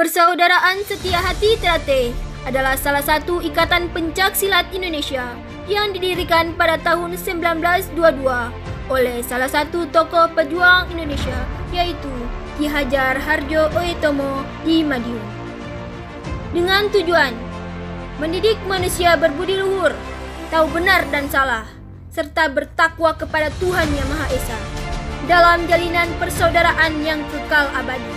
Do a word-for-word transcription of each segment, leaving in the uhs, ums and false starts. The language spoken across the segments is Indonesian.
Persaudaraan Setia Hati Ternate adalah salah satu ikatan pencak silat Indonesia yang didirikan pada tahun seribu sembilan ratus dua puluh dua oleh salah satu tokoh pejuang Indonesia, yaitu Ki Hajar Harjo Oetomo di Madiun. Dengan tujuan mendidik manusia berbudi luhur, tahu benar dan salah, serta bertakwa kepada Tuhan Yang Maha Esa dalam jalinan persaudaraan yang kekal abadi.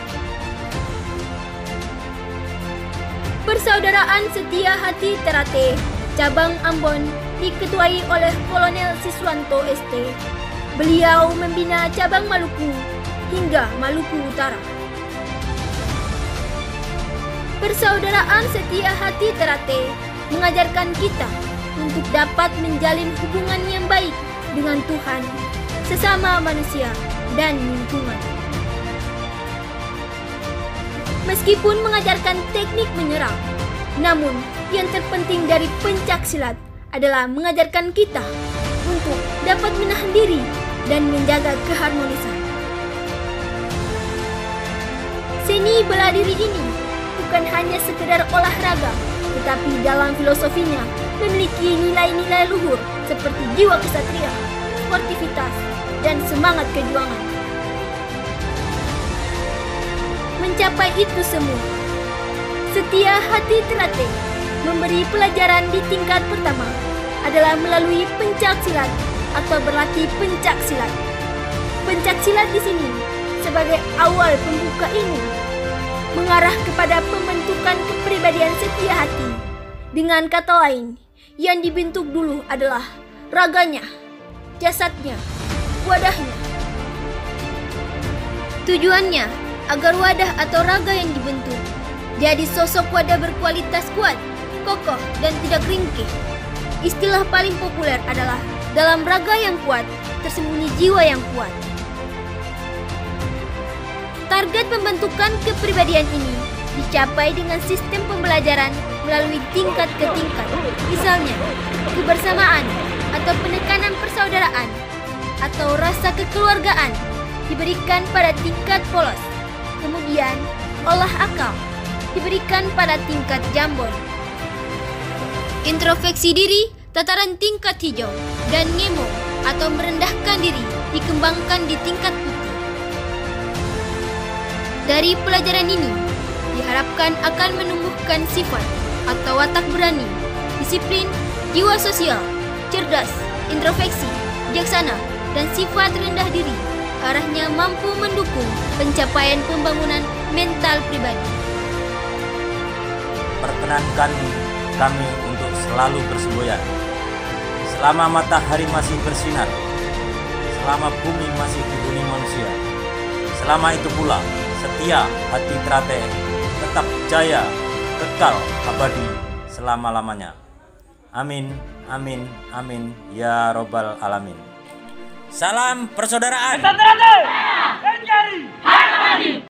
Persaudaraan Setia Hati Ternate cabang Ambon diketuai oleh Kolonel Siswanto S T. Beliau membina cabang Maluku hingga Maluku Utara. Persaudaraan Setia Hati Ternate mengajarkan kita untuk dapat menjalin hubungan yang baik dengan Tuhan, sesama manusia, dan lingkungan. Meskipun mengajarkan teknik menyerang, namun yang terpenting dari pencak silat adalah mengajarkan kita untuk dapat menahan diri dan menjaga keharmonisan. Seni bela diri ini bukan hanya sekedar olahraga, tetapi dalam filosofinya memiliki nilai-nilai luhur seperti jiwa kesatria, sportivitas, dan semangat kejuangan. Mencapai itu semua, Setia Hati Ternate memberi pelajaran di tingkat pertama adalah melalui pencak silat atau berlatih pencak silat. Pencak silat di sini sebagai awal pembuka ilmu mengarah kepada pembentukan kepribadian setia hati. Dengan kata lain, yang dibentuk dulu adalah raganya, jasadnya, wadahnya. Tujuannya agar wadah atau raga yang dibentuk jadi sosok wadah berkualitas kuat, kokoh, dan tidak ringkih. Istilah paling populer adalah dalam raga yang kuat tersembunyi jiwa yang kuat. Target pembentukan kepribadian ini dicapai dengan sistem pembelajaran melalui tingkat ke tingkat. Misalnya, kebersamaan atau penekanan persaudaraan atau rasa kekeluargaan diberikan pada tingkat polos. Kemudian, olah akal diberikan pada tingkat jambon. Introspeksi diri, tataran tingkat hijau, dan ngemo atau merendahkan diri dikembangkan di tingkat putih. Dari pelajaran ini, diharapkan akan menumbuhkan sifat atau watak berani, disiplin, jiwa sosial, cerdas, introspeksi, bijaksana, dan sifat rendah diri. Arahnya mampu mendukung pencapaian pembangunan mental pribadi. Perkenankan kami untuk selalu bersemboyan selama matahari masih bersinar, selama bumi masih dihuni manusia. Selama itu pula Setia Hati Ternate tetap jaya, kekal, abadi selama-lamanya. Amin, amin, amin, ya robbal alamin. Salam persaudaraan.